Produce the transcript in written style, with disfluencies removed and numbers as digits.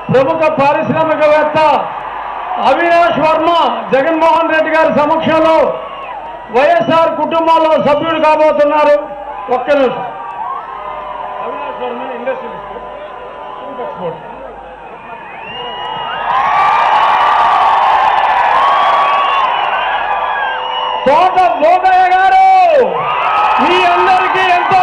ప్రముఖ పారిశ్రామికవేత్త అవినాష్ వర్మ జగన్మోహన్ రెడ్డి గారి సమక్షంలో వైఎస్ఆర్ కుటుంబంలో సభ్యుడు కాబోతున్నారు. ఒక్క నిమిషం. Avinash Varma industrialist, export. తోట భోగయ్య గారు మీ అందరికీ ఎంతో